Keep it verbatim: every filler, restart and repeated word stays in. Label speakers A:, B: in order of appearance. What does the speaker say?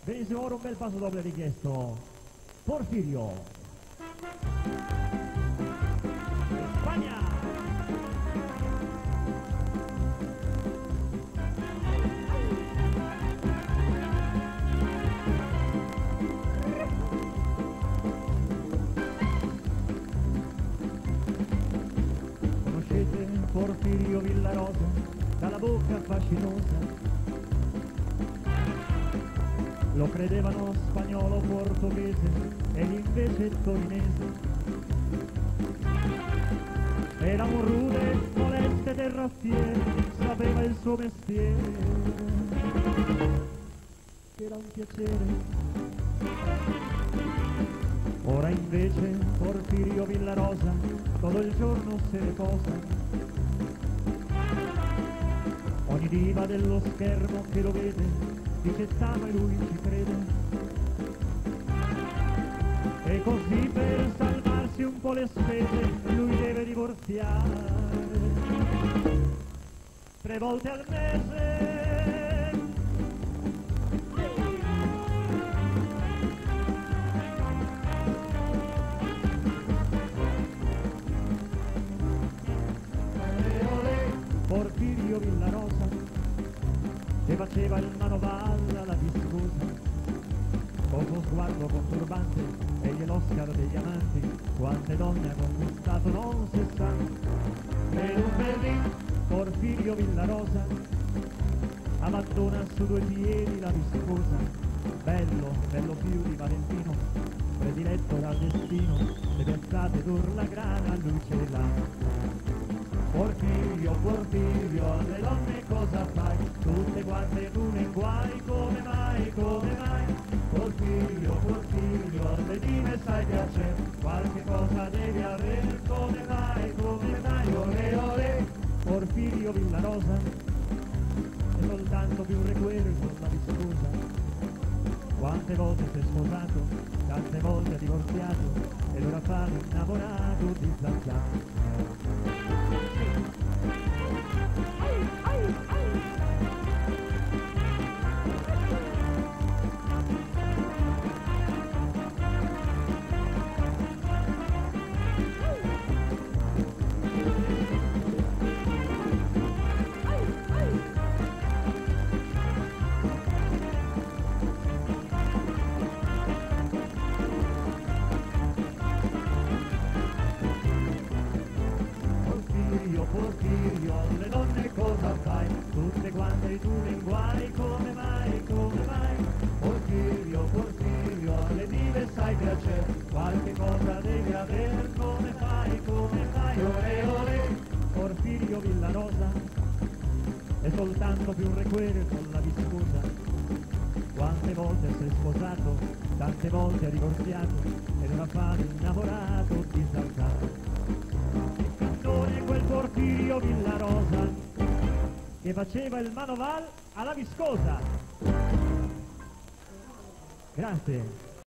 A: Benissimo, ora un bel passo doble richiesto. Porfirio. Spagna. Conoscete Porfirio Villarosa, dalla bocca fascinosa? Lo credevano spagnolo portoghese ed invece torinese. Era un rude, moleste terrazziere, sapeva il suo mestiere. Era un piacere. Ora invece Porfirio Villarosa tutto il giorno se ne posa. Ogni diva dello schermo che lo vede dice t'amo e lui ci crede. E così per salvarsi un po' le spese lui deve divorziare tre volte al mese. Porfirio Villarosa che faceva il manovale alla viscosa, con suo sguardo conturbante e gliel'Oscar degli amanti, quante donne ha conquistato non si sa. Ed un bel dì Porfirio Villarosa abbandona su due piedi la viscosa, bello, bello più di Valentino, prediletto dal destino, le piazzate d'Urlagrana lui ce l'ha. Porfirio, Porfirio, alle donne cosa fai? Tutte quante tu ne guai, come mai, come mai? Porfirio, Porfirio, alle dive sai piacere, qualche cosa devi avere, come mai, come mai? Olè, olè, Porfirio Villarosa, è soltanto più un requero con la viscosa. Quante volte si è sposato, tante volte ha divorziato, ed ora fa l'innamorato di Zanzano. Porfirio, le donne cosa fai? Tutte quante tu ne guai, come mai, come mai? Porfirio, Porfirio, alle dive sai piacere, qualche cosa devi aver, come fai, come fai? Olè, olè, Porfirio Villarosa, è soltanto più un requere con la viscosa. Quante volte si è sposato, tante volte ha divorziato, ed ora fa l'innamorato di Zanzano. Quel Porfirio Villarosa che faceva il manoval alla viscosa. Grazie.